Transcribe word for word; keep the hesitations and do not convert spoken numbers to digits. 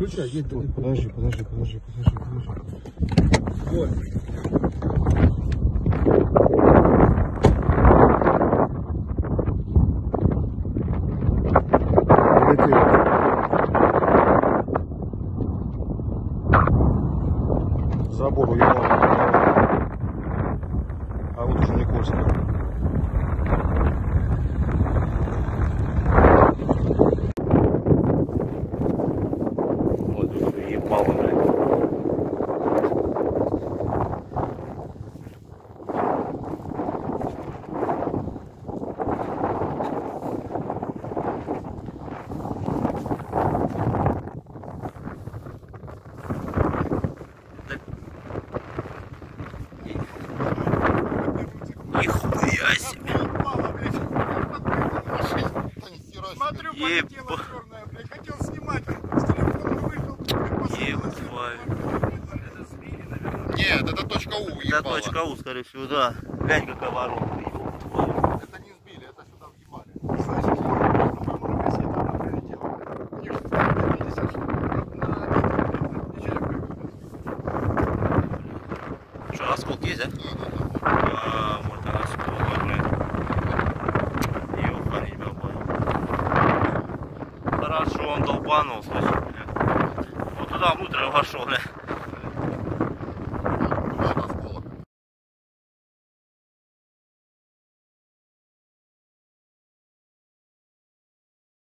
Включай, есть. Подожди, подожди, подожди, подожди, подожди. Вот. Забор уехал. А вот уже Никольская. Вот тут ебало, блядь. Нихуя себе. Смотрю, Еб... полетела черная, блядь. Хотел снимать, с телефона вышел. Ебать. Нет, это точка У Это ебало. точка У, скорее всего, да. Глянь, какая воронка. Это не сбили, это сюда въебали. Значит, по-моему, на кассету она прилетела. У них пятьдесят штук на Что, осколки есть, да? А, вот она осколки, блядь. Ёбаный тебя, понял. Хорошо, он долбанул, слышишь, блядь. Вот туда внутрь вошел, блядь.